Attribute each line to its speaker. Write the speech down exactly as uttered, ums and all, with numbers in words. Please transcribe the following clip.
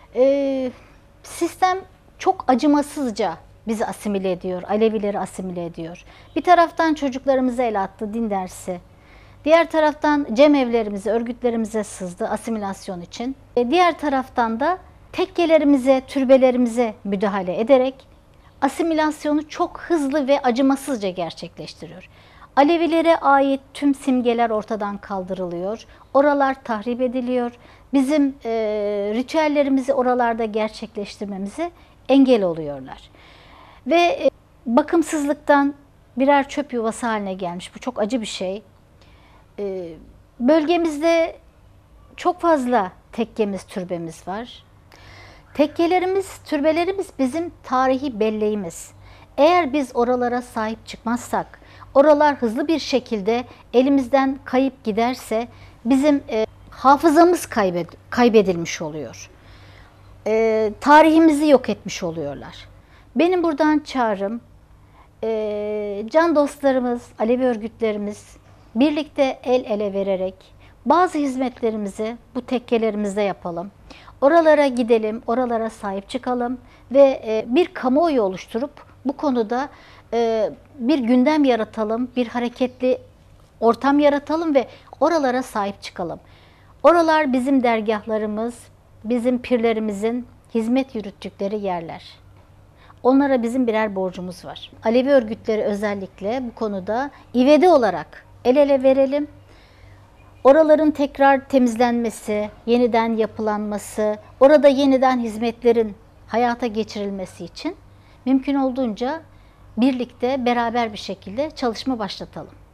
Speaker 1: Ee, sistem çok acımasızca bizi asimile ediyor, Alevileri asimile ediyor. Bir taraftan çocuklarımıza el attı, din dersi. Diğer taraftan cemevlerimize, örgütlerimize sızdı asimilasyon için. E, diğer taraftan da tekkelerimize, türbelerimize müdahale ederek asimilasyonu çok hızlı ve acımasızca gerçekleştiriyor. Alevilere ait tüm simgeler ortadan kaldırılıyor, oralar tahrip ediliyor. Bizim e, ritüellerimizi oralarda gerçekleştirmemize engel oluyorlar. Ve e, bakımsızlıktan birer çöp yuvası haline gelmiş. Bu çok acı bir şey. E, bölgemizde çok fazla tekkemiz, türbemiz var. Tekkelerimiz, türbelerimiz bizim tarihi belleğimiz. Eğer biz oralara sahip çıkmazsak, oralar hızlı bir şekilde elimizden kayıp giderse bizim e, hafızamız kaybed kaybedilmiş oluyor. E, tarihimizi yok etmiş oluyorlar. Benim buradan çağrım, e, can dostlarımız, Alevi örgütlerimiz birlikte el ele vererek bazı hizmetlerimizi bu tekkelerimizde yapalım. Oralara gidelim, oralara sahip çıkalım ve e, bir kamuoyu oluşturup bu konuda e, bir gündem yaratalım, bir hareketli ortam yaratalım ve oralara sahip çıkalım. Oralar bizim dergahlarımız, bizim pirlerimizin hizmet yürüttükleri yerler. Onlara bizim birer borcumuz var. Alevi örgütleri özellikle bu konuda ivedi olarak el ele verelim. Oraların tekrar temizlenmesi, yeniden yapılanması, orada yeniden hizmetlerin hayata geçirilmesi için mümkün olduğunca birlikte, beraber bir şekilde çalışma başlatalım.